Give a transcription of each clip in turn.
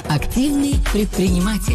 Активный предприниматель.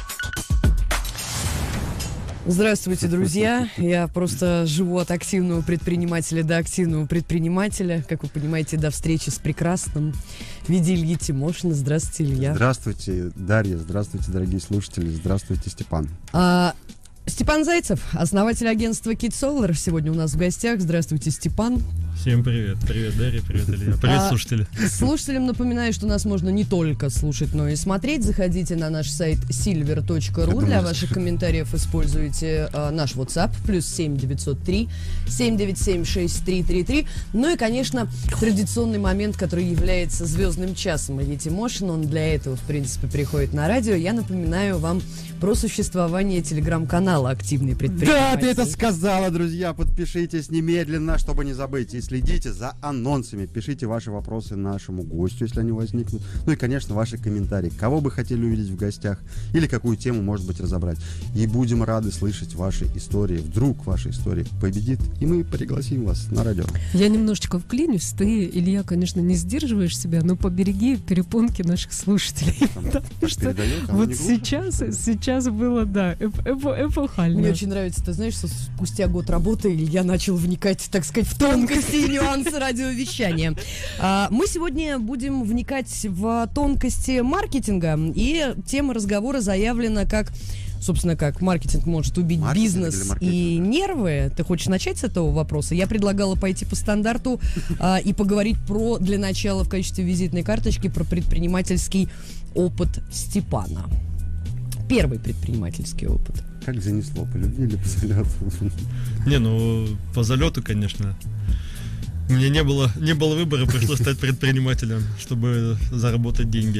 Здравствуйте, друзья. Я просто живу от активного предпринимателя до активного предпринимателя. Как вы понимаете, до встречи с прекрасным в виде Ильи Тимошина. Здравствуйте, Илья. Здравствуйте, Дарья. Здравствуйте, дорогие слушатели. Здравствуйте, Степан. Степан Зайцев, основатель агентства Kit Solar, сегодня у нас в гостях. Здравствуйте, Степан. Всем привет. Привет, Дарья, привет, Илья. Привет, слушатели. Слушателям напоминаю, что нас можно не только слушать, но и смотреть. Заходите на наш сайт silver.ru. Для ваших комментариев используйте наш WhatsApp +7 903 797 6333. Ну и, конечно, традиционный момент, который является звездным часом Ильи Тимошина. Он для этого, в принципе, приходит на радио. Я напоминаю вам про существование телеграм-канала «Активный предприниматель». Да, ты это сказала, друзья. Подпишитесь немедленно, чтобы не забыть. И следите за анонсами. Пишите ваши вопросы нашему гостю, если они возникнут. Ну и, конечно, ваши комментарии. Кого бы хотели увидеть в гостях или какую тему, может быть, разобрать. И будем рады слышать ваши истории. Вдруг ваша история победит, и мы пригласим вас на радио. Я немножечко вклинюсь. Ты, Илья, конечно, не сдерживаешь себя, но побереги перепонки наших слушателей. Потому что вот сейчас было, да, эпохально. Мне очень нравится, ты знаешь, что спустя год работы Илья начал вникать, так сказать, в тонкости и нюансы радиовещания. Мы сегодня будем вникать в тонкости маркетинга, и тема разговора заявлена как... Собственно, как маркетинг может убить бизнес и нервы. Ты хочешь начать с этого вопроса? Я предлагала пойти по стандарту и поговорить для начала в качестве визитной карточки про предпринимательский опыт Степана. Первый предпринимательский опыт. Как занесло, по любви или по залету? Не, ну, по залету, конечно. У меня не было выбора, пришлось стать предпринимателем, чтобы заработать деньги.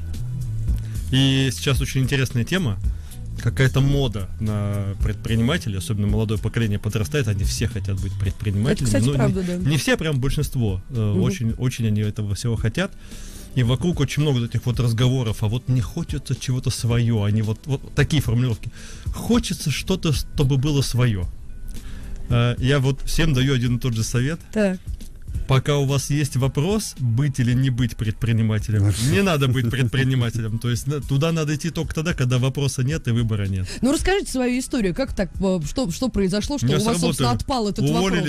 И сейчас очень интересная тема. Какая-то мода на предпринимателей, особенно молодое поколение подрастает, они все хотят быть предпринимателями. Это, кстати, правда, да. Не все, прям большинство. Очень они этого всего хотят. И вокруг очень много этих вот разговоров, а вот мне хочется чего-то свое, они вот такие формулировки. Хочется что-то, чтобы было свое. Я вот всем даю один и тот же совет. Так. Пока у вас есть вопрос, быть или не быть предпринимателем, не надо быть предпринимателем. То есть туда надо идти только тогда, когда вопроса нет и выбора нет. Ну, расскажите свою историю. Как так, что произошло, что у вас, собственно, отпал этот вопрос?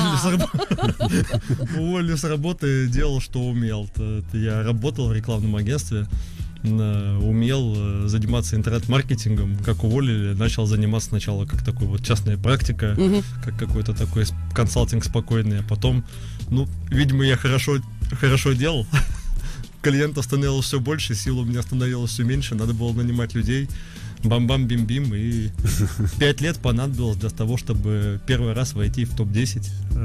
Уволили с работы, делал, что умел. Я работал в рекламном агентстве, умел заниматься интернет-маркетингом. Как уволили, начал заниматься сначала как такой вот частная практика, как какой-то такой консалтинг спокойный, а потом, видимо, я хорошо делал. Клиентов становилось все больше, сил у меня становилось все меньше, надо было нанимать людей. Бам-бам-бим-бим, и 5 лет понадобилось для того, чтобы первый раз войти в топ-10.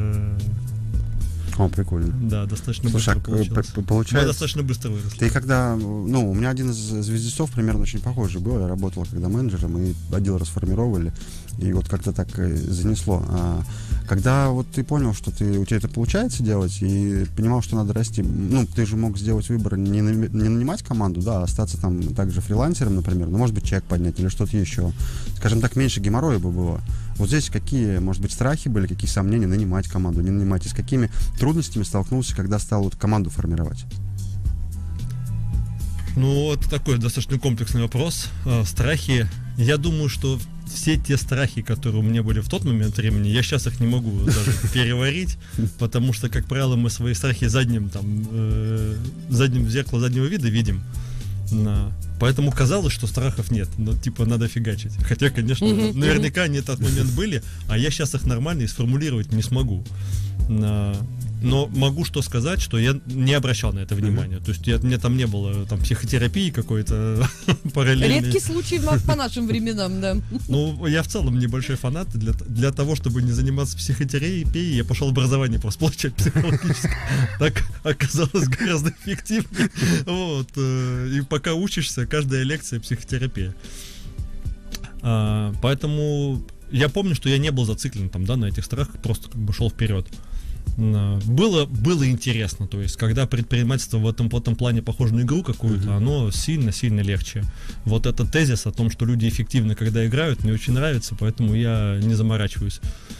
О, прикольно. Да, достаточно быстро получилось. Получается, мы достаточно быстро выросли. Ты когда, у меня один из звездецов примерно очень похожий был. Я работал когда менеджером, и отдел расформировали, и вот как-то так занесло. Когда вот ты понял, что у тебя это получается делать, и понимал, что надо расти, ты же мог сделать выбор не нанимать команду, да, а остаться там также фрилансером, например, может быть, чек поднять или что-то еще. Скажем так, меньше геморроя бы было. Вот здесь какие, может быть, страхи были, какие сомнения нанимать команду, не нанимать, и с какими трудностями столкнулся, когда стал вот команду формировать? Это такой достаточно комплексный вопрос. Страхи. Я думаю, что все те страхи, которые у меня были в тот момент времени, я сейчас их не могу даже переварить, потому что, как правило, мы свои страхи задним в зеркало заднего вида видим. Поэтому казалось, что страхов нет, надо фигачить. Хотя, конечно, наверняка они в тот момент были, а я сейчас их нормально и сформулировать не смогу. Но могу что сказать, что я не обращал на это внимания. То есть мне там не было психотерапии какой-то параллельной. Редкий случай по нашим временам, да. Я в целом небольшой фанат. Для того, чтобы не заниматься психотерапией, я пошел образование просто получать психологическое. Так оказалось гораздо эффективнее. И пока учишься, каждая лекция психотерапия. Поэтому я помню, что я не был зациклен на этих страхах, просто шел вперед. Было интересно, то есть, когда предпринимательство в этом плане похоже на игру какую-то, оно сильно легче. Вот этот тезис о том, что люди эффективны, когда играют, мне очень нравится, поэтому я не заморачиваюсь.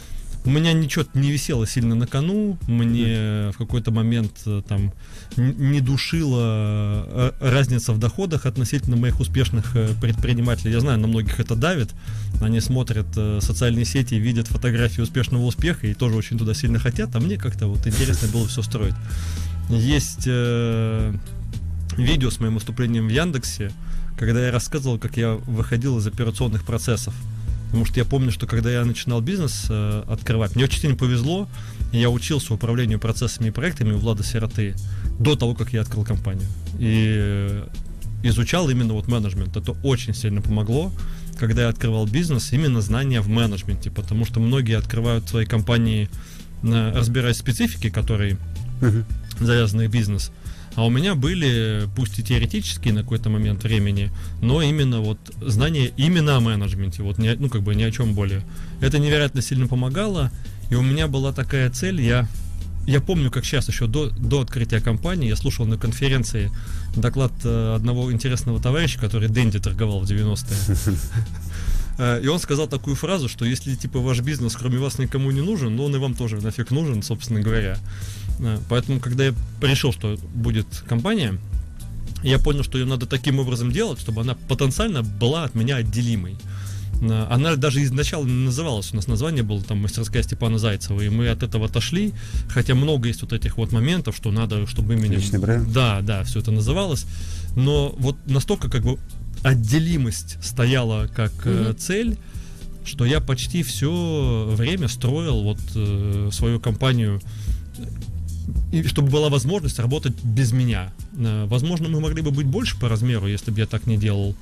у меня ничего не висело сильно на кону, мне в какой-то момент там не душила разница в доходах относительно моих успешных предпринимателей. Я знаю, на многих это давит, они смотрят социальные сети, видят фотографии успешного успеха и тоже очень туда сильно хотят, а мне как-то вот интересно было все строить. Есть видео с моим выступлением в Яндексе, когда я рассказывал, как я выходил из операционных процессов. Потому что я помню, что когда я начинал бизнес открывать, мне очень сильно повезло, я учился управлению процессами и проектами у Влада Сироты до того, как я открыл компанию. И изучал именно вот менеджмент. Это очень сильно помогло, когда я открывал бизнес, именно знания в менеджменте, потому что многие открывают свои компании, разбираясь в специфике, которые завязаны в бизнес. А у меня были, пусть и теоретические на какой-то момент времени, но именно вот знания именно о менеджменте, вот ни о чем более. Это невероятно сильно помогало, и у меня была такая цель, я помню, как сейчас, еще до открытия компании, я слушал на конференции доклад одного интересного товарища, который Дэнди торговал в 90-е. И он сказал такую фразу, что если типа ваш бизнес кроме вас никому не нужен, но он и вам тоже нафиг нужен, собственно говоря. Поэтому, когда я решил, что будет компания, я понял, что ее надо таким образом делать, чтобы она потенциально была от меня отделимой. Она даже изначально не называлась, у нас название было там «Мастерская Степана Зайцева», и мы от этого отошли, хотя много есть вот этих вот моментов, что надо, чтобы именно... Личный бренд. Да, все это называлось, но вот настолько как бы отделимость стояла как цель, что я почти все время строил вот свою компанию, и чтобы была возможность работать без меня. Возможно, мы могли бы быть больше по размеру, если бы я так не делал.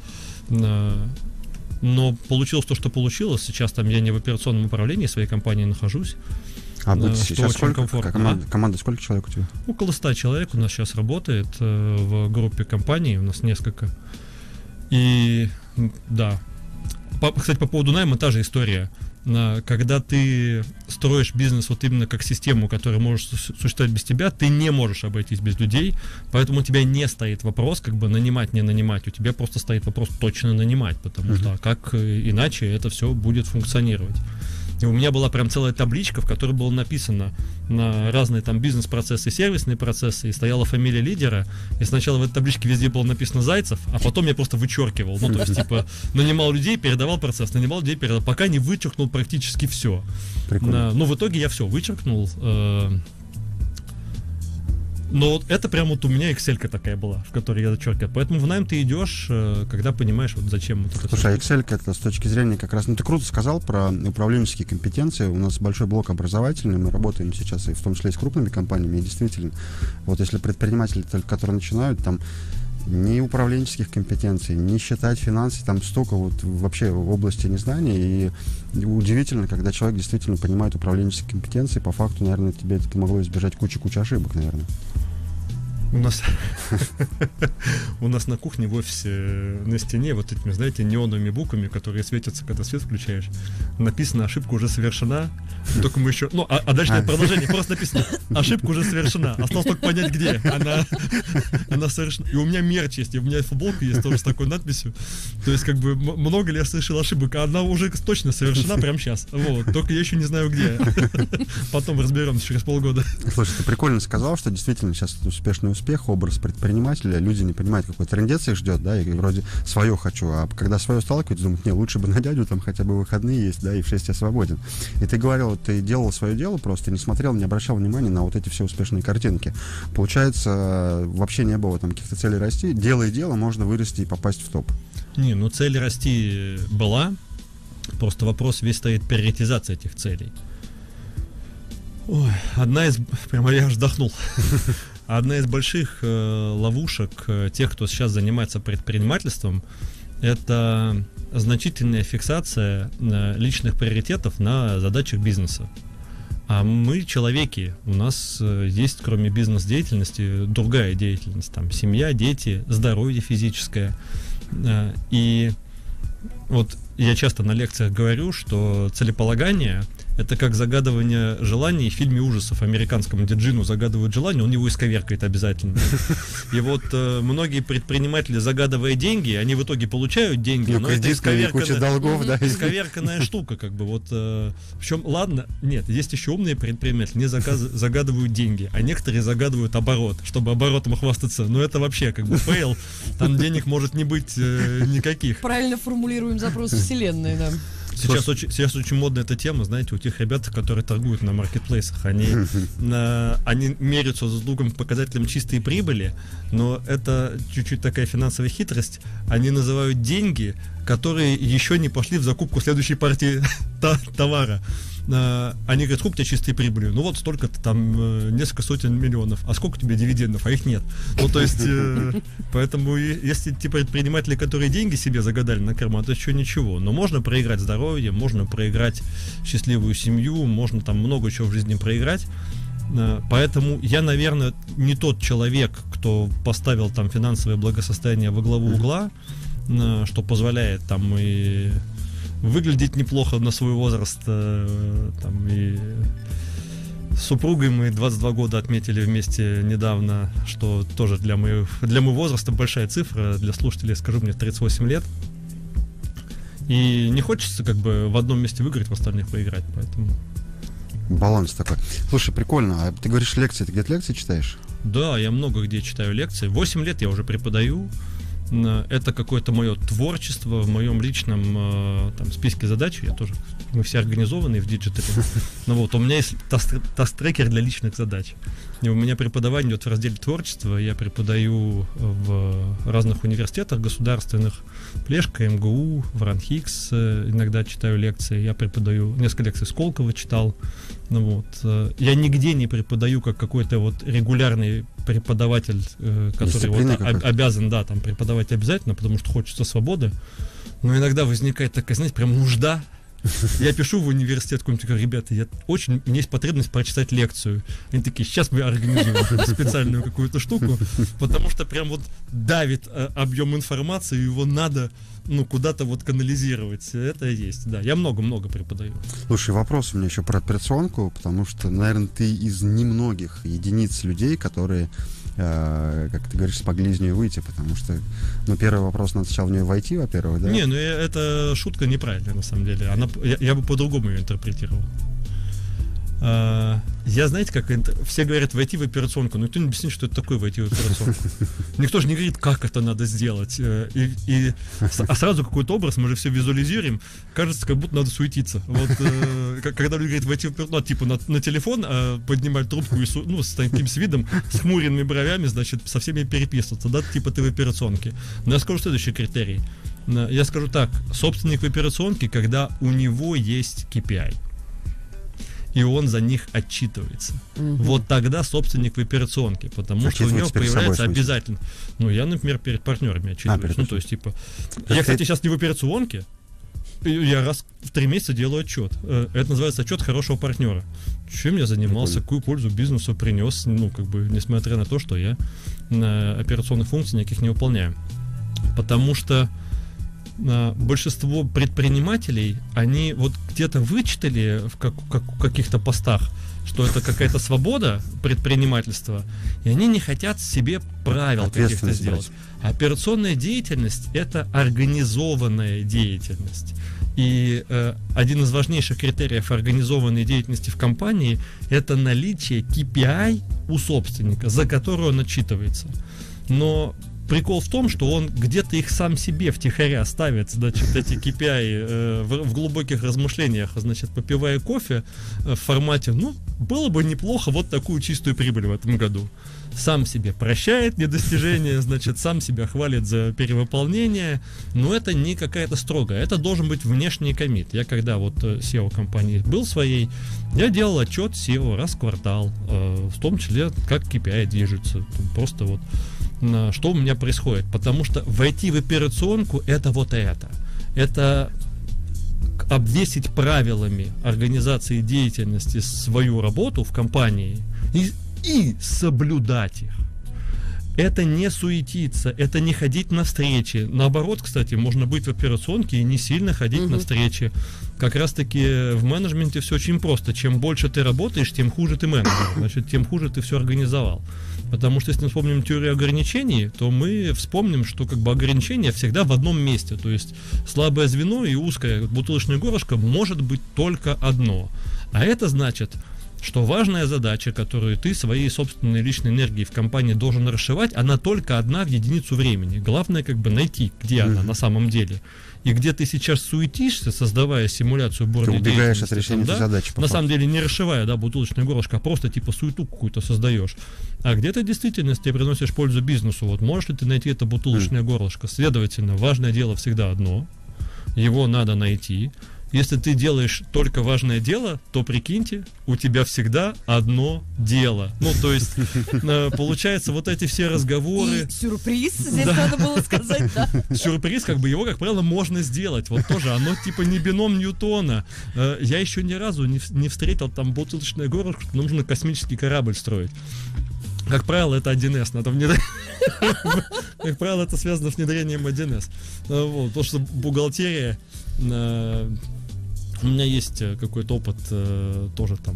Но получилось то, что получилось. Сейчас там я не в операционном управлении своей компании нахожусь. А быть сейчас сколько? Команда сколько человек у тебя? Около 100 человек у нас сейчас работает в группе компаний. У нас несколько. И да. Кстати, по поводу найма та же история. Когда ты строишь бизнес вот именно как систему, которая может существовать без тебя, ты не можешь обойтись без людей, поэтому у тебя не стоит вопрос, как бы нанимать, не нанимать, у тебя просто стоит вопрос точно нанимать, потому что как иначе это все будет функционировать. И у меня была прям целая табличка, в которой было написано на разные там бизнес-процессы, сервисные процессы, и стояла фамилия лидера, и сначала в этой табличке везде было написано Зайцев, а потом я просто вычеркивал, ну то есть типа нанимал людей, передавал процесс, нанимал людей, передавал, пока не вычеркнул практически все. Ну в итоге я все вычеркнул. Но вот это прям вот у меня Excel-ка такая была, в которой я зачеркиваю. Поэтому в найм ты идешь, когда понимаешь, вот зачем вот это. Слушай, а Excel-ка это с точки зрения как раз... Ну, ты круто сказал про управленческие компетенции. У нас большой блок образовательный, мы работаем сейчас и в том числе и с крупными компаниями. И действительно, вот если предприниматели, которые начинают, там ни управленческих компетенций, ни считать финансы, там столько вот вообще в области незнания. И удивительно, когда человек действительно понимает управленческие компетенции, по факту, наверное, тебе это помогло избежать кучу ошибок, наверное. У нас на кухне в офисе на стене вот этими, знаете, неоновыми буквами, которые светятся, когда свет включаешь, написано «Ошибка уже совершена». Только мы еще... Ну, а дальше продолжение просто написано «Ошибка уже совершена». Осталось только понять, где она совершена. И у меня мерч есть, и у меня футболка есть тоже с такой надписью. То есть, как бы, много ли я совершил ошибок, а она уже точно совершена прямо сейчас. Вот. Только я еще не знаю, где. Потом разберемся через полгода. Слушай, ты прикольно сказал, что действительно сейчас это успешный успех, образ предпринимателя, люди не понимают, какой трындец их ждет, да, и вроде свое хочу, а когда свое сталкиваются, думают, не, лучше бы на дядю там хотя бы выходные есть, да, и в 6 я свободен. И ты говорил, ты делал свое дело просто, не смотрел, не обращал внимания на вот эти все успешные картинки. Получается, вообще не было там каких-то целей расти, делай дело, можно вырасти и попасть в топ. Не, ну цель расти была, просто вопрос весь стоит приоритизация этих целей. Ой, одна из... Прямо я аж вздохнул. Одна из больших ловушек тех, кто сейчас занимается предпринимательством, это значительная фиксация личных приоритетов на задачах бизнеса. А мы человеки, у нас есть, кроме бизнес-деятельности, другая деятельность, там семья, дети, здоровье физическое. И вот я часто на лекциях говорю, что целеполагание — Это как загадывание желаний в фильме ужасов американском, где Джину загадывают желание, он его исковеркает обязательно. И вот многие предприниматели, загадывая деньги, они в итоге получают деньги, но это исковерканная штука, как бы вот. Причем, ладно, нет, есть еще умные предприниматели, не загадывают деньги, а некоторые загадывают оборот, чтобы оборотом хвастаться. Но это вообще как бы фейл, там денег может не быть никаких. Правильно формулируем запрос вселенной, да. Сейчас очень модная эта тема, знаете, у тех ребят, которые торгуют на маркетплейсах, они меряются с другом показателем чистой прибыли, но это чуть-чуть такая финансовая хитрость. Они называют деньги, которые еще не пошли в закупку следующей партии товара. Они говорят, сколько у тебя чистой прибыли? Ну вот столько-то, там несколько сотен миллионов. А сколько у тебя дивидендов? А их нет. Ну то есть, поэтому если те предприниматели, которые деньги себе загадали на карман, то еще ничего. Но можно проиграть здоровье, можно проиграть счастливую семью, можно там много чего в жизни проиграть. Поэтому я, наверное, не тот человек, кто поставил там финансовое благосостояние во главу угла, что позволяет там и выглядеть неплохо на свой возраст. Там, и с супругой мы 22 года отметили вместе недавно, что тоже для моего возраста большая цифра. Для слушателей скажу, мне 38 лет. И не хочется как бы в одном месте выиграть, в остальных проиграть, поэтому... Баланс такой. Слушай, прикольно. А ты говоришь лекции, ты где-то лекции читаешь? Да, я много где читаю лекции. 8 лет я уже преподаю. Это какое-то мое творчество в моем личном там, списке задач. Мы все организованы в диджитале. Но вот у меня есть таст-трекер для личных задач. И у меня преподавание идет в разделе творчества. Я преподаю в разных университетах государственных. Плешка, МГУ, в РАНХИКС. Иногда читаю лекции. Я преподаю, несколько лекций Сколково читал. Я нигде не преподаю как какой-то вот регулярный преподаватель, который вот обязан, да, там преподавать обязательно, потому что хочется свободы. Но иногда возникает такая, знаете, прям нужда. Я пишу в университет какой-нибудь, говорю, ребята, у меня есть потребность прочитать лекцию. Они такие, сейчас мы организуем специальную какую-то штуку, потому что прям вот давит объем информации, его надо куда-то вот канализировать. Это есть, да. Я много-много преподаю. Слушай, вопрос у меня еще про операционку, потому что, наверное, ты из немногих единиц людей, которые, как ты говоришь, смогли из нее выйти, потому что, первый вопрос, надо сначала в нее войти, во-первых, да? Не, эта шутка неправильная, на самом деле. Я бы по-другому ее интерпретировал. Я, знаете, как все говорят войти в операционку, но никто не объяснит, что это такое войти в операционку. Никто же не говорит, как это надо сделать. А сразу какой-то образ, мы же все визуализируем, кажется, как будто надо суетиться. Вот когда люди говорят войти в операционку, типа на телефон, поднимать трубку и с таким видом, с хмуренными бровями, значит, со всеми переписываться, да, типа ты в операционке. Но я скажу следующий критерий. Я скажу так, собственник в операционке, когда у него есть KPI. И он за них отчитывается. Вот тогда собственник в операционке, потому что у него появляется обязательно. Я, например, перед партнерами отчитываюсь. То есть, типа, я, кстати, сейчас не в операционке, я раз в 3 месяца делаю отчет. Это называется отчет хорошего партнера. Чем я занимался, какую пользу бизнесу принес, несмотря на то, что я операционных функций никаких не выполняю. Потому что большинство предпринимателей, они вот где-то вычитали в каких-то постах, что это какая-то свобода предпринимательства, и они не хотят себе правил каких-то сделать. А операционная деятельность — это организованная деятельность. И один из важнейших критериев организованной деятельности в компании — это наличие KPI у собственника, за которую он отчитывается. Но прикол в том, что он где-то их сам себе втихаря ставит, значит, эти KPI в глубоких размышлениях, значит, попивая кофе в формате, было бы неплохо вот такую чистую прибыль в этом году. Сам себе прощает недостижения, значит, сам себя хвалит за перевыполнение, но это не какая-то строгая, это должен быть внешний коммит. Я когда вот SEO компании был своей, я делал отчет SEO раз в квартал, в том числе, как KPI движется, просто вот что у меня происходит, потому что войти в операционку — это вот это. Это обвесить правилами организации деятельности свою работу в компании и соблюдать их. это не суетиться, это не ходить на встречи. Наоборот, кстати, можно быть в операционке и не сильно ходить на встречи. Как раз-таки в менеджменте все очень просто. Чем больше ты работаешь, тем хуже ты менеджер. Значит, тем хуже ты все организовал. Потому что если мы вспомним теорию ограничений, то мы вспомним, что как бы ограничения всегда в одном месте. То есть слабое звено и узкое бутылочное горлышко может быть только одно. А это значит, что важная задача, которую ты своей собственной личной энергией в компании должен расшивать, она только одна в единицу времени. Главное как бы найти, где она на самом деле. И где ты сейчас суетишься, создавая симуляцию бурной деятельности. Ты убегаешь от решения этой задачи. На самом деле не расшивая, бутылочное горлышко, а просто типа суету какую-то создаешь. А где ты действительно, если ты приносишь пользу бизнесу, вот можешь ли ты найти это бутылочное горлышко? Следовательно, важное дело всегда одно. Его надо найти. Если ты делаешь только важное дело, то, прикиньте, у тебя всегда одно дело. Ну, то есть, получается, вот эти все разговоры... И сюрприз, здесь надо было сказать, да. Сюрприз, как бы, его, как правило, можно сделать. Вот тоже, оно типа не бином Ньютона. Я еще ни разу не встретил там бутылочное горлышко, что нужно космический корабль строить. Как правило, это 1С. Надо внедрять. Как правило, это связано с внедрением 1С. Вот, потому что бухгалтерия... У меня есть какой-то опыт тоже там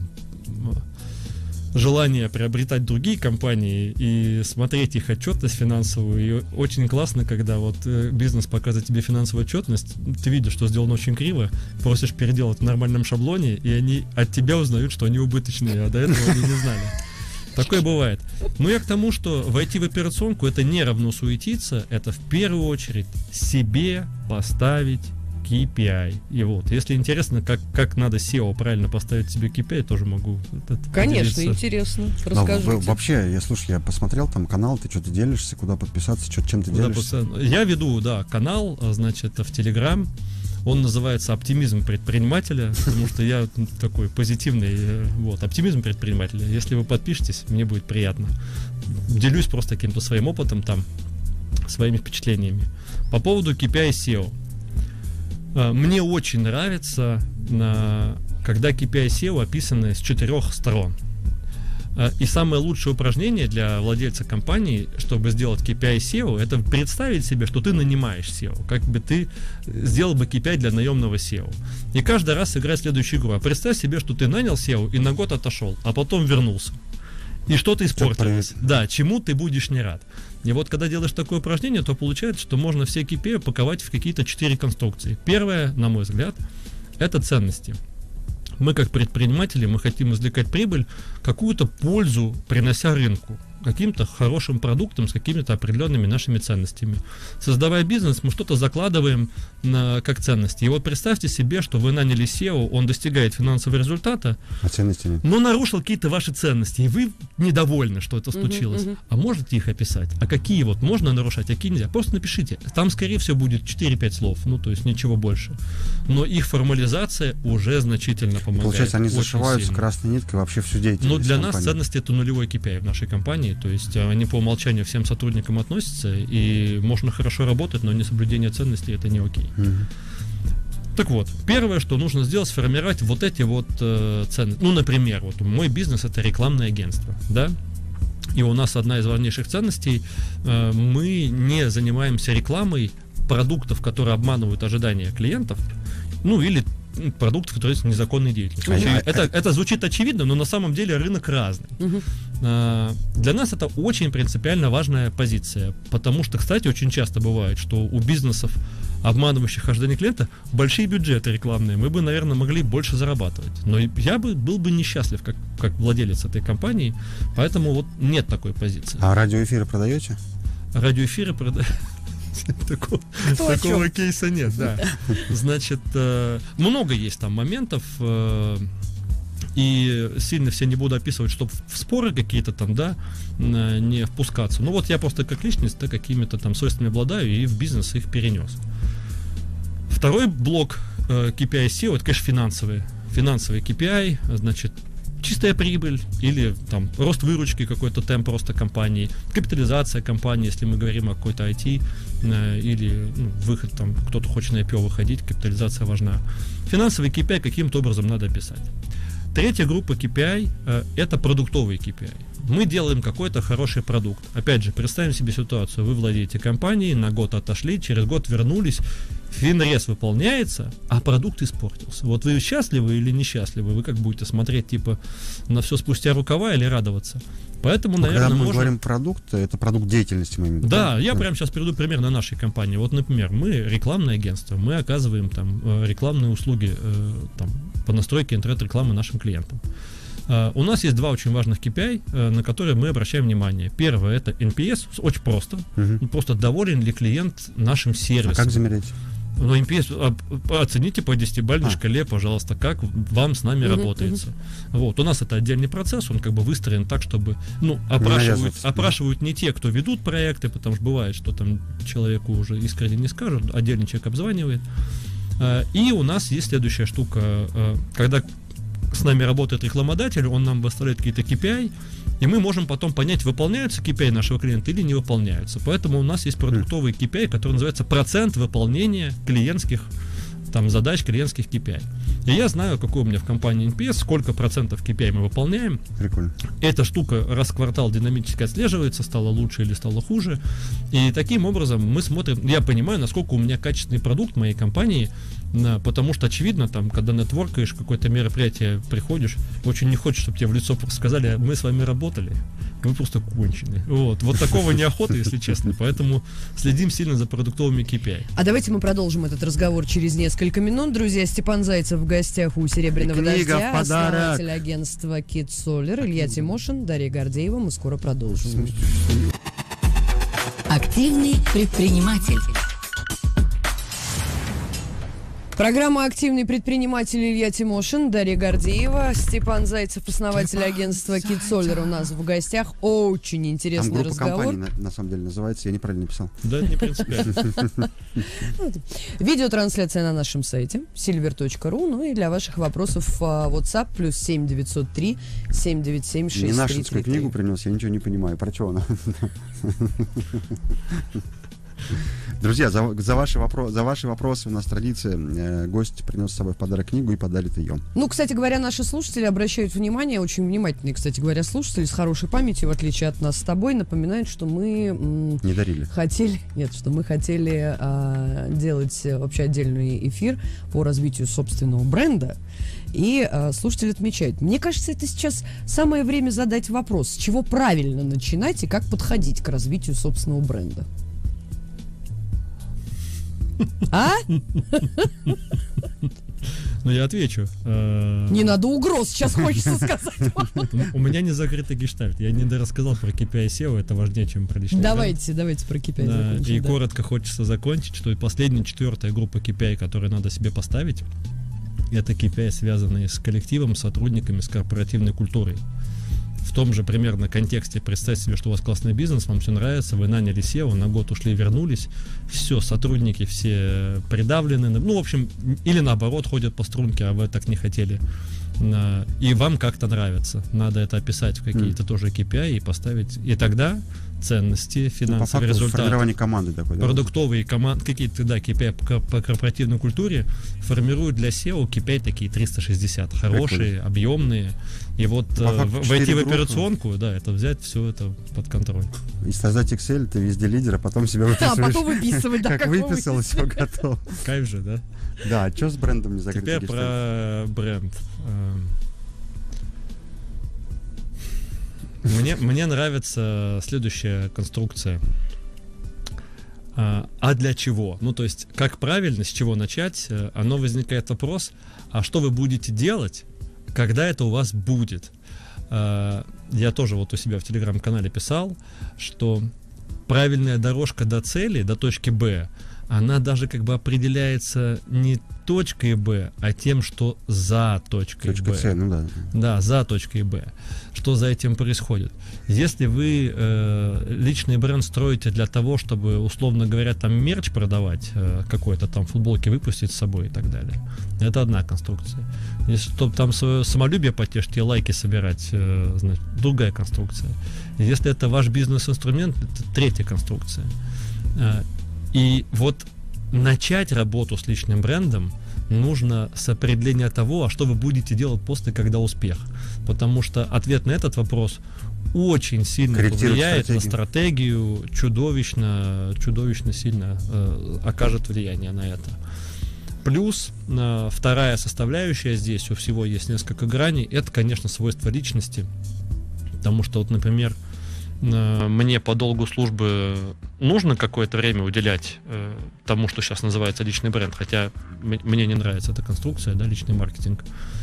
желание приобретать другие компании и смотреть их отчетность финансовую. И очень классно, когда вот бизнес показывает тебе финансовую отчетность, ты видишь, что сделано очень криво, просишь переделать в нормальном шаблоне, и они от тебя узнают, что они убыточные, а до этого они не знали. Такое бывает. Но я к тому, что войти в операционку — это не равно суетиться, это в первую очередь себе поставить KPI. И вот, если интересно, как надо SEO правильно поставить себе KPI, тоже могу. Конечно, поделиться. Интересно. Расскажите. Вообще, я посмотрел там канал, ты что-то делишься, куда подписаться, чем ты делишься? Я веду, канал, значит, в Telegram. Он называется «Оптимизм предпринимателя», потому что я такой позитивный, оптимизм предпринимателя. Если вы подпишетесь, мне будет приятно. Делюсь просто каким-то своим опытом там, своими впечатлениями. По поводу KPI SEO. Мне очень нравится, когда KPI SEO описаны с 4 сторон. И самое лучшее упражнение для владельца компании, чтобы сделать KPI SEO, это представить себе, что ты нанимаешь SEO. Как бы ты сделал бы KPI для наемного SEO. И каждый раз сыграть следующую игру. А представь себе, что ты нанял SEO и на год отошел, а потом вернулся. И что-то испортилось. Да, чему ты будешь не рад. И вот когда делаешь такое упражнение, то получается, что можно все KPI упаковать в какие-то 4 конструкции. Первое, на мой взгляд, это ценности. Мы, как предприниматели, мы хотим извлекать прибыль, какую-то пользу принося рынку, каким-то хорошим продуктом с какими-то определенными нашими ценностями. Создавая бизнес, мы что-то закладываем как ценности. И вот представьте себе, что вы наняли SEO, он достигает финансового результата, а ценностей нет, но нарушил какие-то ваши ценности, и вы недовольны, что это случилось. А можете их описать? А какие вот можно нарушать, а какие нельзя? Просто напишите. Там, скорее всего, будет 4-5 слов, то есть ничего больше. Но их формализация уже значительно помогает. Получается, они зашиваются красной ниткой вообще всю деятельность. Но для нас ценности — это нулевой KPI в нашей компании. То есть они по умолчанию всем сотрудникам относятся, и можно хорошо работать, но несоблюдение ценностей — это не окей. Так вот, первое, что нужно сделать, сформировать вот эти ценности. Например, мой бизнес — это рекламное агентство, да? И у нас одна из важнейших ценностей — мы не занимаемся рекламой продуктов, которые обманывают ожидания клиентов, или продуктов, которые являются незаконной деятельностью. Это звучит очевидно, но на самом деле рынок разный. Для нас это очень принципиально важная позиция, потому что, кстати, очень часто бывает, что у бизнесов, обманывающих ожидания клиента, большие бюджеты рекламные, мы бы, наверное, могли больше зарабатывать. Но я был бы несчастлив, как владелец этой компании, поэтому нет такой позиции. А радиоэфиры продаете? Радиоэфиры продаем. Такого кейса нет, да. Значит, много есть там моментов, и сильно все не буду описывать, чтобы в споры какие-то там, не впускаться. Я просто как личность, какими-то там свойствами обладаю, и в бизнес их перенес. Второй блок KPI SEO — это, конечно, финансовый KPI, значит, чистая прибыль или там рост выручки, какой-то темп роста компании, капитализация компании, если мы говорим о какой-то IT, или выход, там кто-то хочет на IPO выходить, капитализация важна. Финансовый KPI каким-то образом надо описать. Третья группа KPI это продуктовый KPI. Мы делаем какой-то хороший продукт. Опять же, представим себе ситуацию. Вы владеете компанией, на год отошли, через год вернулись, финрез выполняется, а продукт испортился. Вот вы счастливы или несчастливы? Вы как будете смотреть, типа, на все спустя рукава или радоваться? Поэтому, наверное, когда мы говорим продукт, это продукт деятельности, мы имеем в виду. Да, я прямо сейчас приведу пример на нашей компании. Вот, например, мы рекламное агентство, мы оказываем там рекламные услуги там, по настройке интернет-рекламы нашим клиентам. У нас есть два очень важных KPI, на которые мы обращаем внимание. Первое — это NPS, очень просто. Просто доволен ли клиент нашим сервисом. А как замерять? Ну, NPS оцените по 10-бальной шкале, пожалуйста, как вам с нами работается. Вот. У нас это отдельный процесс, он как бы выстроен так, чтобы, ну, опрашивают не те, кто ведут проекты, потому что бывает, что там человеку уже искренне не скажут, отдельный человек обзванивает. И у нас есть следующая штука, когда с нами работает рекламодатель, он нам выставляет какие-то KPI, и мы можем потом понять, выполняются KPI нашего клиента или не выполняются. Поэтому у нас есть продуктовый KPI, который называется процент выполнения клиентских там, задач, клиентских KPI. И я знаю, какой у меня в компании NPS, сколько процентов KPI мы выполняем. Прикольно. Эта штука раз в квартал динамически отслеживается, стало лучше или стало хуже. И таким образом мы смотрим, я понимаю, насколько у меня качественный продукт моей компании, потому что, очевидно, там, когда нетворкаешь, какое-то мероприятие приходишь, очень не хочешь, чтобы тебе в лицо сказали: мы с вами работали, вы просто кончены. Вот такого неохота, если честно. Поэтому следим сильно за продуктовыми KPI. А давайте мы продолжим этот разговор через несколько минут. Друзья, Степан Зайцев в гостях у «Серебряного дождя», основатель агентства Kit Solar, Илья Тимошин, Дарья Гордеева. Мы скоро продолжим. Активный предприниматель. Программа «Активный предприниматель», Илья Тимошин, Дарья Гордеева, Степан Зайцев, основатель агентства Kit Solar, у нас в гостях. Очень интересный там группа разговор. компаний, на самом деле, называется, я неправильно написал. Да, это не принципиально. Видеотрансляция на нашем сайте silver.ru. Ну и для ваших вопросов WhatsApp +7 903 797 6333. Не нашинскую книгу принес, я ничего не понимаю. Про что она? Друзья, за ваши вопросы у нас традиция. Гость принес с собой в подарок книгу и подарит ее. Ну, кстати говоря, наши слушатели обращают внимание, очень внимательные, кстати говоря, слушатели с хорошей памятью, в отличие от нас с тобой, напоминают, что мы не дарили. Что мы хотели делать вообще отдельный эфир по развитию собственного бренда. И слушатель отмечает: мне кажется, это сейчас самое время задать вопрос, с чего правильно начинать и как подходить к развитию собственного бренда. А? Ну, я отвечу. Не надо угроз, сейчас хочется сказать. У меня не закрытый гештальт. Я не дорассказал про KPI SEO, это важнее, чем про личный бренд. Давайте про KPI закончим. И коротко хочется закончить, что последняя, четвертая группа KPI, которую надо себе поставить, это KPI, связанные с коллективом, сотрудниками, с корпоративной культурой. В том же примерно контексте представьте себе, что у вас классный бизнес, вам все нравится, вы наняли SEO, на год ушли, вернулись, все, сотрудники все придавлены, ну, в общем, или наоборот ходят по струнке, а вы так не хотели. И вам как-то нравится. Надо это описать в какие-то тоже KPI и поставить. И тогда ценности, финансовые результаты, формирование команды такой, продуктовые команды, какие-то, да, KPI по корпоративной культуре формируют для SEO KPI такие 360, хорошие, объемные. И вот войти в операционку, да, это взять все это под контроль. И создать Excel, ты везде лидер, а потом себя выписываешь. А потом выписывать, да, как выписал, все готово. Кайф же, да? Да, а что с брендом не закрыто? Теперь про бренд. Мне нравится следующая конструкция. А для чего? Ну, то есть, как правильно, с чего начать? Оно возникает вопрос: а что вы будете делать, когда это у вас будет? Я тоже вот у себя в телеграм-канале писал, что правильная дорожка до цели, до точки Б, она даже как бы определяется не точкой Б, а тем, что за точкой Точка Б. С, ну да. Да, за точкой Б. Что за этим происходит? Если вы личный бренд строите для того, чтобы, условно говоря, там мерч продавать, какой-то там футболки выпустить с собой и так далее, это одна конструкция. Если чтобы там свое самолюбие потешить и лайки собирать, значит, другая конструкция. Если это ваш бизнес-инструмент, это третья конструкция. И вот начать работу с личным брендом нужно с определения того, а что вы будете делать после, когда успех. Потому что ответ на этот вопрос очень сильно повлияет на стратегию, чудовищно сильно окажет влияние на это. Плюс вторая составляющая здесь, у всего есть несколько граней, это, конечно, свойства личности. Потому что, вот, например, мне по долгу службы нужно какое-то время уделять тому, что сейчас называется личный бренд, хотя мне не нравится эта конструкция, да, личный маркетинг.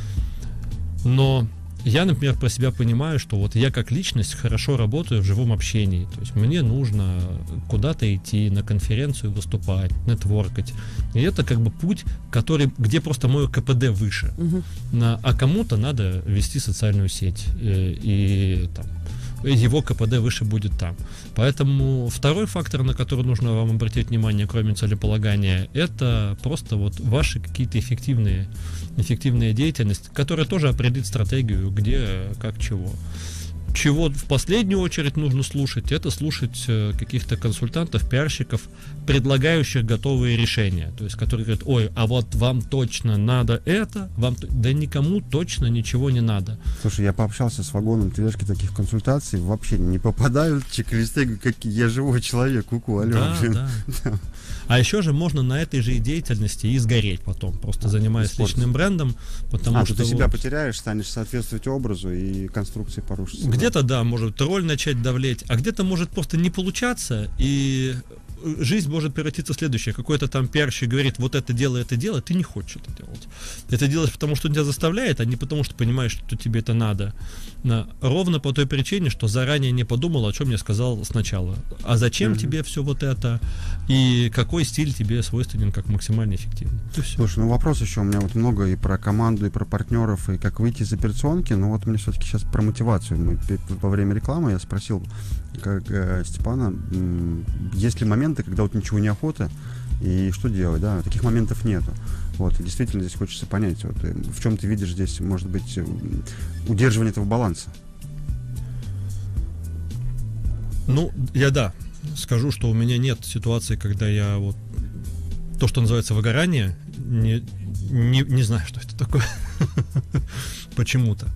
Но я, например, про себя понимаю, что вот я как личность хорошо работаю в живом общении. То есть мне нужно куда-то идти, на конференцию выступать, нетворкать. И это как бы путь, где просто мое КПД выше. А кому-то надо вести социальную сеть. И там его КПД выше будет там. Поэтому второй фактор, на который нужно вам обратить внимание, кроме целеполагания, это просто вот ваши какие-то эффективная деятельность, которая тоже определит стратегию, где, как, чего. Чего в последнюю очередь нужно слушать, это слушать каких-то консультантов, пиарщиков, предлагающих готовые решения. То есть, которые говорят: ой, а вот вам точно надо это, да никому точно ничего не надо. Слушай, я пообщался с вагоном тележки таких консультаций, вообще не попадают чек-листы, как я живой человек, алло. Да. А еще же можно на этой же деятельности и сгореть потом, просто занимаясь личным брендом, потому что ты себя потеряешь, станешь соответствовать образу, и конструкции порушатся. Где-то, да, может роль начать давлеть, а где-то может просто не получаться, и жизнь может превратиться в следующее. Какой-то там пиарщик говорит: вот это делай, ты не хочешь это делать. Ты это делаешь, потому что он тебя заставляет, а не потому, что понимаешь, что тебе это надо. Ровно по той причине, что заранее не подумал, о чем я сказал сначала. А зачем тебе все вот это, и какой стиль тебе свойственен как максимально эффективный. Слушай, вопрос еще у меня вот много и про команду, и про партнеров, и как выйти из операционки, но вот мне все-таки сейчас про мотивацию. Во время рекламы я спросил Степана, есть ли моменты, когда вот ничего не охота, и что делать, да, таких моментов нету. Вот, и действительно здесь хочется понять, вот, в чем ты видишь здесь, может быть, удерживание этого баланса. Я скажу, что у меня нет ситуации, когда я вот то, что называется выгорание, не знаю, что это такое. Почему-то.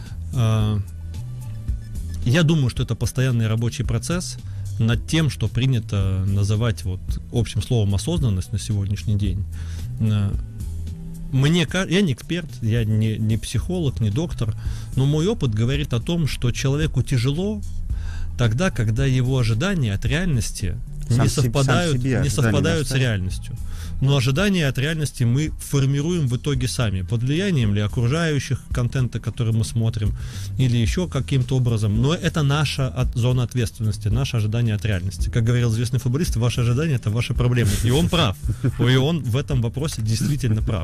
Я думаю, что это постоянный рабочий процесс над тем, что принято называть вот общим словом осознанность на сегодняшний день. Я не эксперт, я не психолог, не доктор, но мой опыт говорит о том, что человеку тяжело тогда, когда его ожидания от реальности не совпадают с реальностью. Но ожидания от реальности мы формируем в итоге сами, под влиянием ли окружающих, контента, который мы смотрим, или еще каким-то образом. Но это наша зона ответственности, наше ожидание от реальности. Как говорил известный футболист, ваши ожидания — это ваши проблемы. И он прав. И он в этом вопросе действительно прав.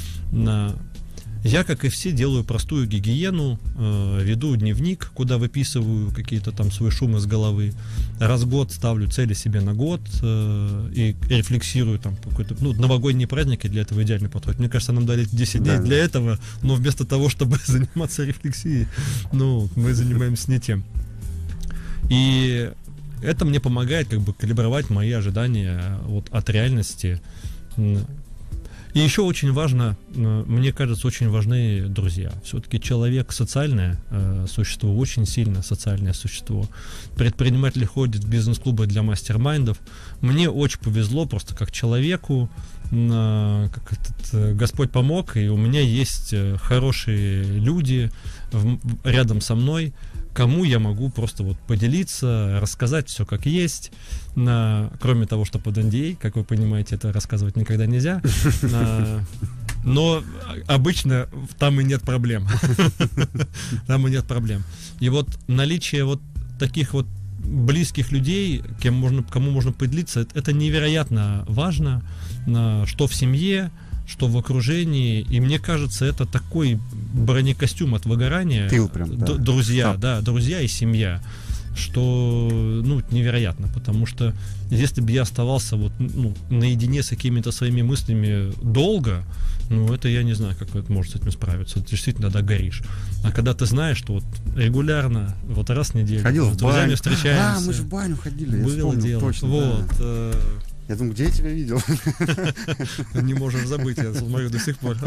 Я, как и все, делаю простую гигиену, веду дневник, куда выписываю какие-то там свой шум из головы. Раз в год ставлю цели себе на год и рефлексирую там какой-то, новогодние праздники для этого идеальный подход. Мне кажется, нам дали 10 дней для этого, но вместо того, чтобы заниматься рефлексией, мы занимаемся не тем. И это мне помогает как бы калибровать мои ожидания от реальности. И еще очень важно, мне кажется, очень важны друзья. Все-таки человек социальное существо, очень сильно социальное существо. Предприниматели ходят в бизнес-клубы для мастер-майндов. Мне очень повезло просто как человеку, Господь помог, и у меня есть хорошие люди рядом со мной, кому я могу просто вот поделиться, рассказать все как есть, кроме того, что под NDA, как вы понимаете, это рассказывать никогда нельзя, но обычно там и нет проблем. Там и нет проблем. И вот наличие вот таких вот близких людей, кому можно поделиться, это невероятно важно, что в семье, что в окружении, и мне кажется, это такой бронекостюм от выгорания. Тыл прям, да. Друзья и семья, что, невероятно, потому что если бы я оставался наедине с какими-то своими мыслями долго, это я не знаю, как это может с этим справиться. Ты действительно тогда горишь. А когда ты знаешь, что вот регулярно, вот раз в неделю ходил с друзьями встречаемся. Мы же в баню ходили, было дело. Точно, вот. Да. Я думаю, где я тебя видел? Не можешь забыть, я смотрю до сих пор.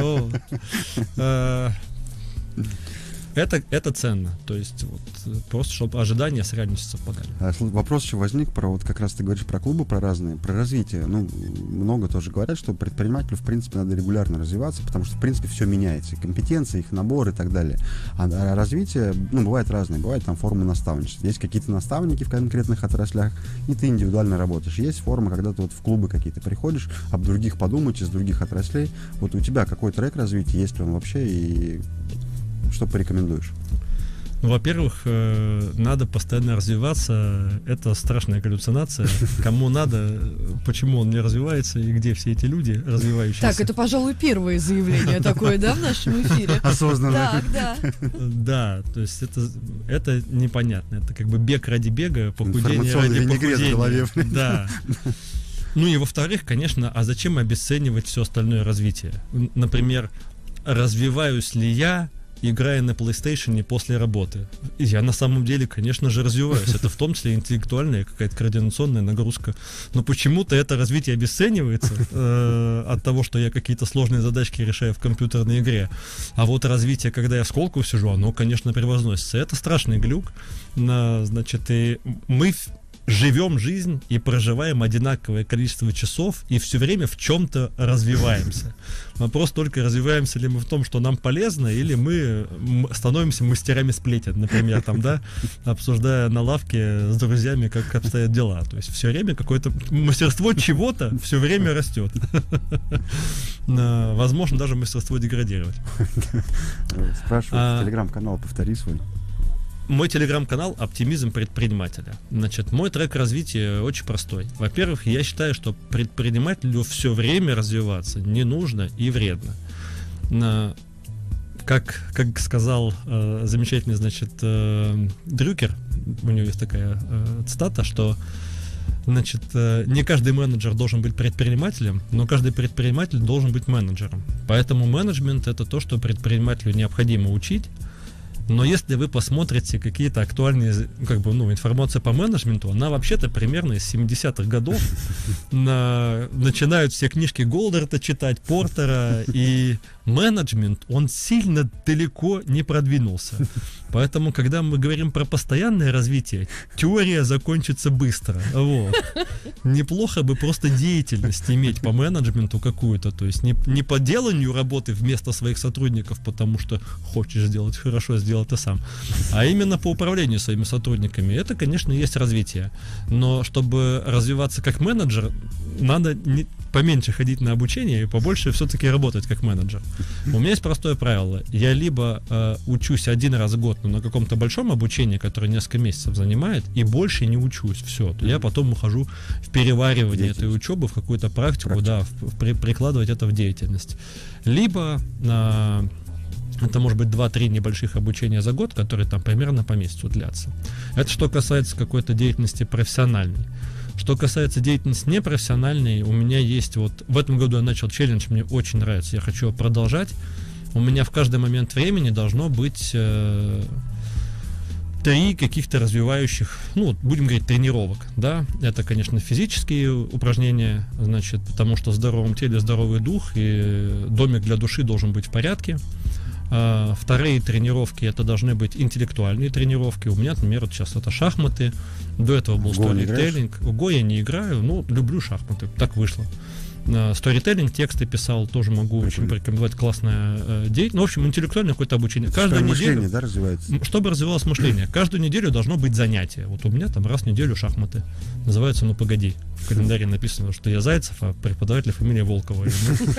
Это ценно. То есть вот, просто чтобы ожидания с реальностью совпадали. Вопрос еще возник про, вот как раз ты говоришь про клубы, про разные, про развитие. Ну, много тоже говорят, что предпринимателю, в принципе, надо регулярно развиваться, потому что, в принципе, все меняется. И компетенции, их набор и так далее. А развитие, ну, бывает разное. Бывает там формы наставничества. Есть какие-то наставники в конкретных отраслях, и ты индивидуально работаешь. Есть форма, когда ты вот в клубы какие-то приходишь, об других подумать, из других отраслей. Вот у тебя какой трек развития, есть ли он вообще, и что порекомендуешь? Ну, во-первых, надо постоянно развиваться. Это страшная галлюцинация. Кому надо, почему он не развивается и где все эти люди развивающиеся. Так, это, пожалуй, первое заявление такое, да, в нашем эфире? Осознанно. Так, да. Да, то есть это непонятно. Это как бы бег ради бега, похудение ради винегрет в голове. похудения. Да. Ну и во-вторых, конечно, а зачем обесценивать все остальное развитие? Например, развиваюсь ли я, играя на PlayStation после работы? Я на самом деле, конечно же, развиваюсь. Это в том числе интеллектуальная какая-то координационная нагрузка. Но почему-то это развитие обесценивается от того, что я какие-то сложные задачки решаю в компьютерной игре. А вот развитие, когда я в сколку сижу, оно, конечно, превозносится. Это страшный глюк. Значит, и мы живем жизнь и проживаем одинаковое количество часов и все время в чем-то развиваемся. Вопрос только, развиваемся ли мы в том, что нам полезно, или мы становимся мастерами сплетен, например, там, да, обсуждая на лавке с друзьями, как обстоят дела. То есть все время какое-то мастерство чего-то все время растет. Возможно, даже мастерство деградировать. Спрашивают, телеграм-канал повтори свой. Мой телеграм-канал «Оптимизм предпринимателя». Значит, мой трек развития очень простой. Во-первых, я считаю, что предпринимателю все время развиваться не нужно и вредно. Как сказал замечательный, значит, Дрюкер, у него есть такая цитата, что, значит, не каждый менеджер должен быть предпринимателем, но каждый предприниматель должен быть менеджером. Поэтому менеджмент — это то, что предпринимателю необходимо учить. Но если вы посмотрите какие-то актуальные, как бы, ну, информация по менеджменту, она вообще-то примерно из 70-х годов. Начинают все книжки Голдарта читать, Портера, и менеджмент, он сильно далеко не продвинулся. Поэтому, когда мы говорим про постоянное развитие, теория закончится быстро. Вот. Неплохо бы просто деятельность иметь по менеджменту какую-то, то есть не по деланию работы вместо своих сотрудников, потому что хочешь сделать хорошо, сделай это сам, а именно по управлению своими сотрудниками. Это, конечно, есть развитие. Но чтобы развиваться как менеджер, надо поменьше ходить на обучение и побольше все-таки работать как менеджер. У меня есть простое правило. Я либо учусь один раз в год, но на каком-то большом обучении, которое несколько месяцев занимает, и больше не учусь. Все. Я потом ухожу в переваривание этой учебы, в какую-то практику, да, прикладывать это в деятельность. Либо это может быть 2-3 небольших обучения за год, которые там примерно по месяцу длятся. Это что касается какой-то деятельности профессиональной. Что касается деятельности непрофессиональной, у меня есть вот... В этом году я начал челлендж, мне очень нравится, я хочу его продолжать. У меня в каждый момент времени должно быть 3 каких-то развивающих, ну, будем говорить, тренировок, да. Это, конечно, физические упражнения, значит, потому что в здоровом теле здоровый дух, и домик для души должен быть в порядке. Вторые тренировки — это должны быть интеллектуальные тренировки. У меня, например, вот сейчас это шахматы. До этого был сторителлинг. В Го я не играю, но люблю шахматы. Так вышло. Сторителлинг, тексты писал, тоже могу очень порекомендовать. Классная деятельность. Ну, в общем, интеллектуальное какое-то обучение. Каждую неделю, да, развивается? Чтобы развивалось мышление, каждую неделю должно быть занятие. Вот у меня там раз в неделю шахматы. Называется «Ну, погоди». В календаре написано, что я Зайцев, а преподаватель фамилия Волкова.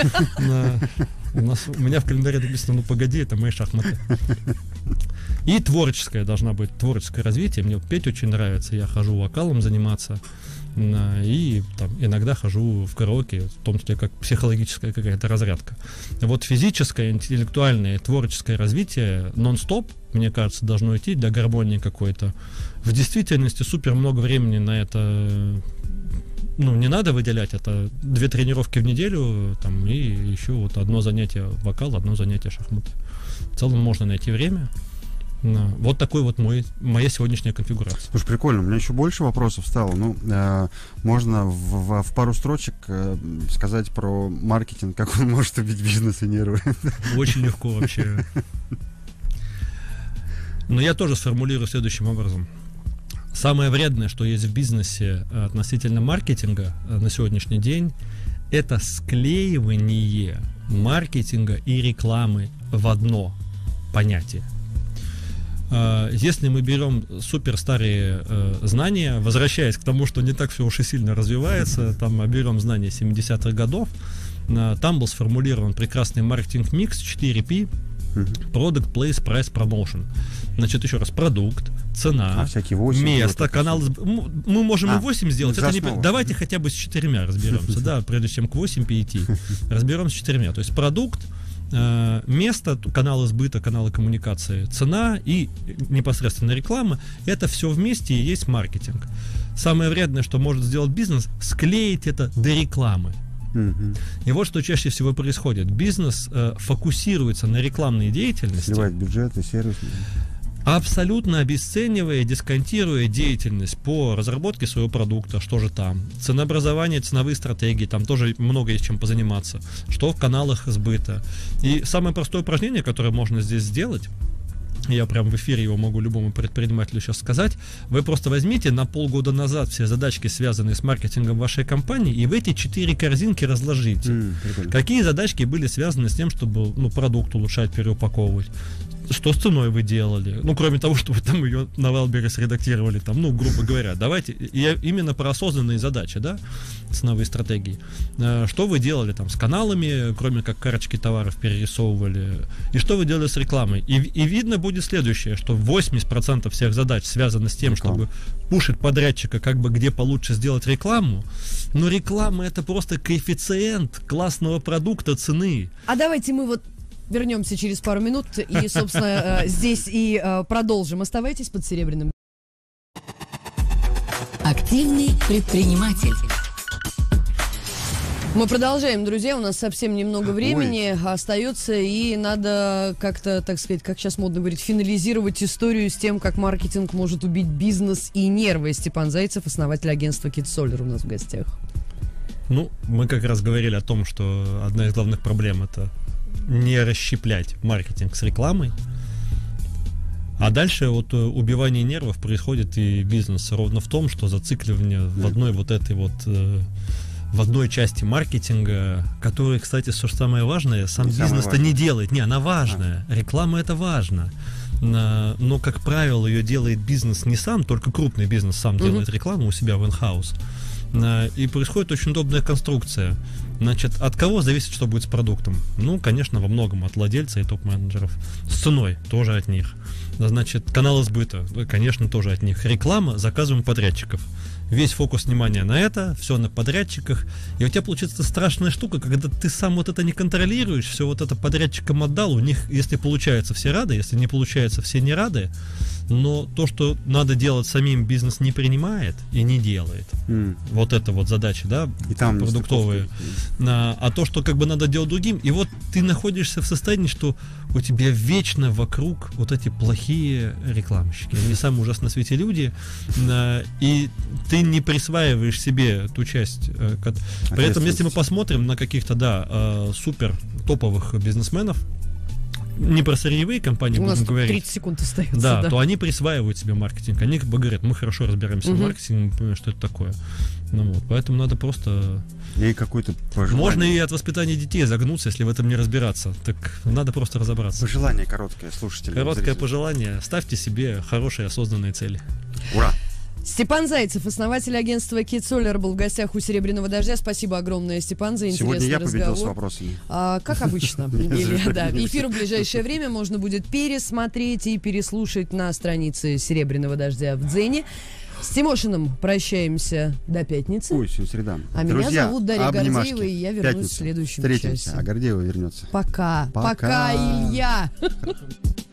У меня в календаре написано «Ну, погоди», это мои шахматы. И творческое должна быть, творческое развитие. Мне петь очень нравится. Я хожу вокалом заниматься. И там, иногда хожу в караоке, в том числе как психологическая какая-то разрядка. Вот физическое, интеллектуальное, творческое развитие нон-стоп, мне кажется, должно идти для гармонии какой-то. В действительности супер много времени на это, ну, не надо выделять. Это 2 тренировки в неделю, там, и еще вот одно занятие вокал, одно занятие шахматы. В целом можно найти время. Вот такой вот моя сегодняшняя конфигурация. Слушай, прикольно, у меня еще больше вопросов стало. Можно в пару строчек сказать про маркетинг, как он может убить бизнес и нервы. Очень легко вообще. Но я тоже сформулирую следующим образом. Самое вредное, что есть в бизнесе относительно маркетинга на сегодняшний день, это склеивание маркетинга и рекламы в одно понятие. Если мы берем суперстарые знания, возвращаясь к тому, что не так все уж и сильно развивается, там берем знания 70-х годов, там был сформулирован прекрасный маркетинг-микс 4P, Product, Place, Price, Promotion. Значит, еще раз, продукт, цена, место, канал. Мы можем и 8 сделать. Это давайте хотя бы с 4 разберемся, да, прежде чем к 8 перейти. Разберемся с 4. То есть продукт, место, каналы сбыта, каналы коммуникации, цена и непосредственно реклама. Это все вместе и есть маркетинг. Самое вредное, что может сделать бизнес, склеить это до рекламы. И вот что чаще всего происходит. Бизнес фокусируется на рекламной деятельности. Сливает бюджеты, сервис. Абсолютно обесценивая, дисконтируя деятельность по разработке своего продукта, что же там, ценообразование, ценовые стратегии, там тоже много есть чем позаниматься, что в каналах сбыта. И самое простое упражнение, которое можно здесь сделать, я прям в эфире его могу любому предпринимателю сейчас сказать, вы просто возьмите на полгода назад все задачки, связанные с маркетингом вашей компании, и в эти 4 корзинки разложите. Какие задачки были связаны с тем, чтобы продукт улучшать, переупаковывать. Что с ценой вы делали? Кроме того, что вы там ее на Wildberries редактировали, грубо говоря. Давайте, я именно про осознанные задачи, да, ценовые стратегии. Что вы делали там с каналами, кроме как карточки товаров перерисовывали, и что вы делали с рекламой. И видно будет следующее, что 80% всех задач связаны с тем, чтобы пушить подрядчика, где получше сделать рекламу, но реклама — это просто коэффициент классного продукта, цены. А давайте мы вернемся через пару минут и, собственно, здесь и продолжим. Оставайтесь под Серебряным. Активный предприниматель. Мы продолжаем, друзья. У нас совсем немного времени остается, и надо как-то, так сказать, как сейчас модно говорить, финализировать историю с тем, как маркетинг может убить бизнес и нервы. Степан Зайцев, основатель агентства KidSolar, у нас в гостях. Мы как раз говорили о том, что одна из главных проблем — это не расщеплять маркетинг с рекламой. А дальше убивание нервов происходит и бизнес ровно в том, что зацикливание в одной в одной части маркетинга, которая, кстати, что самое важное, сам бизнес-то не делает. Она важная. Реклама — это важно. Но, как правило, ее делает бизнес не сам, только крупный бизнес сам делает рекламу у себя в in-house. И происходит очень удобная конструкция. Значит, от кого зависит, что будет с продуктом? Конечно, во многом от владельца и топ-менеджеров. С ценой тоже от них. Значит, каналы сбыта, конечно, тоже от них. Реклама заказываем подрядчиков. Весь фокус внимания на это, все на подрядчиках. И у тебя получается страшная штука, когда ты сам это не контролируешь, все это подрядчикам отдал. У них, если получается, все рады, если не получается, все не рады. Но то, что надо делать самим, бизнес не принимает и не делает. Вот это задачи, да, и там продуктовые. А то, что надо делать другим. И ты находишься в состоянии, что у тебя вечно вокруг эти плохие рекламщики. Они самые ужасные на свете люди. И ты не присваиваешь себе ту часть. При этом, если мы посмотрим на каких-то, супер топовых бизнесменов, не про сырьевые компании будем говорить. 30 секунд остается. Да, то они присваивают себе маркетинг. Они говорят, мы хорошо разбираемся в маркетинге, мы понимаем, что это такое. Поэтому надо просто... И какое-то пожелание. Можно и от воспитания детей загнуться, если в этом не разбираться. Так надо просто разобраться. Пожелание короткое, слушатели. Короткое пожелание. Ставьте себе хорошие осознанные цели. Ура! Степан Зайцев, основатель агентства KidSolar, был в гостях у «Серебряного дождя». Спасибо огромное, Степан, за интересный разговор. Сегодня я победил с вопросами. Как обычно. Эфир в ближайшее время можно будет пересмотреть и переслушать на странице «Серебряного дождя» в Дзене. С Тимошиным прощаемся до пятницы. Среда. А меня зовут Дарья Гордеева, и я вернусь в следующем часе. А Гордеева вернется. Пока, Илья.